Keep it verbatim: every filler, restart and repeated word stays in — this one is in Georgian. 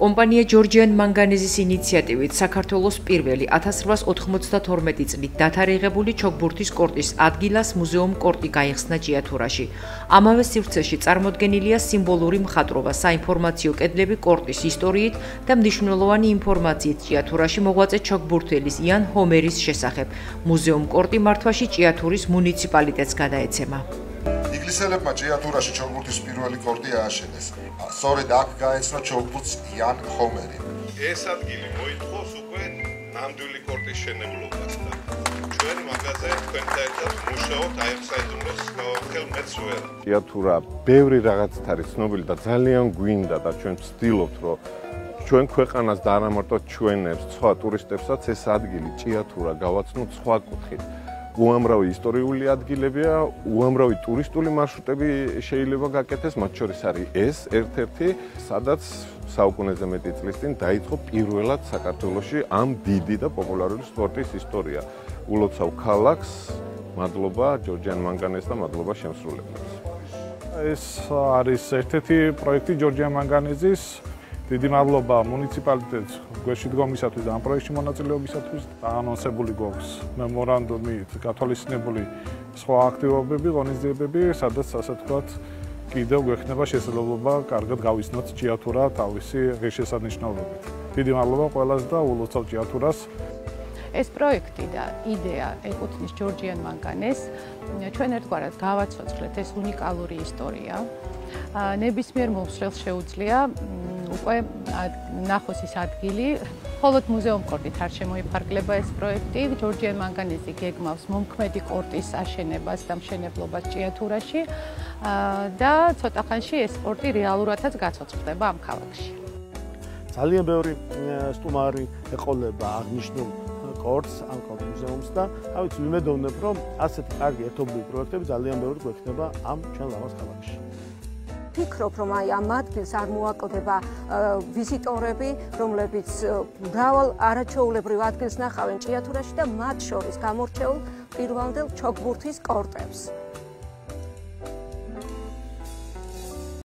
კომპანია Georgian Manganese-ის ინიციატივით საქართველოს პირველი ათას რვაას ოთხმოცდათორმეტი წლით დათარიღებული ჩოგბურთის კორტის ადგილას მუზეუმ კორტი გაიხსნა ჭიათურაში. ამავე სივრცეში წარმოდგენილია სიმბოლური მხატვრობა, საინფორმაციო კედლები კორტის ისტორიით და მნიშვნელოვანი ინფორმაციით ჭიათურაში მოღვაწე ჩოგბურთელის იან ჰომერის შესახებ. მუზეუმ კორტი მართვაში ჭიათურის მუნიციპალიტეტს გადაეცემა. ინგლისელებმა ჭიათურაში ჩოგბურთის პირველი კორტი ააშენეს. სწორედ აქ გაეცნო ჩოგბურთს იან ჰომერი. ეს ადგილი მოითხოვს უკვე ნამდვილი კორტის შენებლობას და ჩვენ მაგაზე თქვენთან ერთად მუშაობთ აი ამ საიდუმლოს ხელმეცველ. ჭიათურა ბევრი რაღაცით არის ცნობილი და ძალიან გვინდა და ჩვენ ვცდილობთ რომ ჩვენ ქვეყანას და არა მარტო ჩვენებს, სხვა ტურისტებსაც ეს ადგილი ჭიათურა გავაცნოთ სხვა კუთხით. უამრავი ისტორიული ადგილებია, უამრავი ტურისტული მარშრუტები შეიძლება გაკეთდეს, მათ შორის არის ეს ერთ-ერთი, სადაც საუკუნეზე მეტი წლის წინ დაიწყო პირველად საქართველოში ამ დიდი და პოპულარული სპორტის ისტორია. ულოცავ ქალაქს, მადლობა Georgian Manganese და მადლობა შემსრულებლებს. ეს არის ერთ-ერთი პროექტი Georgian Manganese-ის. დიდი მადლობა მუნიციპალიტეტს გვერდში დგომისათვის და ამ პროექტში მონაწილეობისათვის. დაანონსებული გვაქვს მემორანდუმით გათვალისწინებული სხვა აქტივობები, ღონისძიებები, სადაც ასე ვთქვათ, კიდევ გვექნება შესაძლებლობა კარგად გავიცნოთ ჭიათურა თავისი ღირსშესანიშნაობებით. დიდი მადლობა ყველას და ულოცავ ჭიათურას. ეს პროექტი და იდეა ეკუთვნის Georgian Manganese-ს. ჩვენ ერთგვარად გავაცოცხლეთ ეს უნიკალური ისტორია. ნებისმიერ მომსვლელს შეუძლია უკვე ნახოს ის ადგილი. მხოლოდ მუზეუმ კორტით არ შემოიფარგლება ეს პროექტი. Georgian Manganese-ი გეგმავს მომქმედი კორტის აშენებას და მშენებლობას ჭიათურაში და ცოტა ხანში ეს სპორტი რეალურადაც გაცოცხლდება ამ ქალაქში. ძალიან ბევრი სტუმარი ეყოლება აღნიშნულ კორტს, ამ კორტ მუზეუმს და ავიც ვიმედოვნებ, რომ ასეთი კარგი ერთობლივი პროექტები ძალიან ბევრი გვექნება ამ ჩვენ ლამაზ ქალაქში. ვფიქრობ, რომ აი ამ ადგილს არ მოაკლდება ვიზიტორები, რომლებიც მრავალ არაჩვეულებრივ ადგილს ნახავენ ჭიათურაში და მათ შორის გამორჩეულ პირვანდელ ჩოგბურთის კორტებს.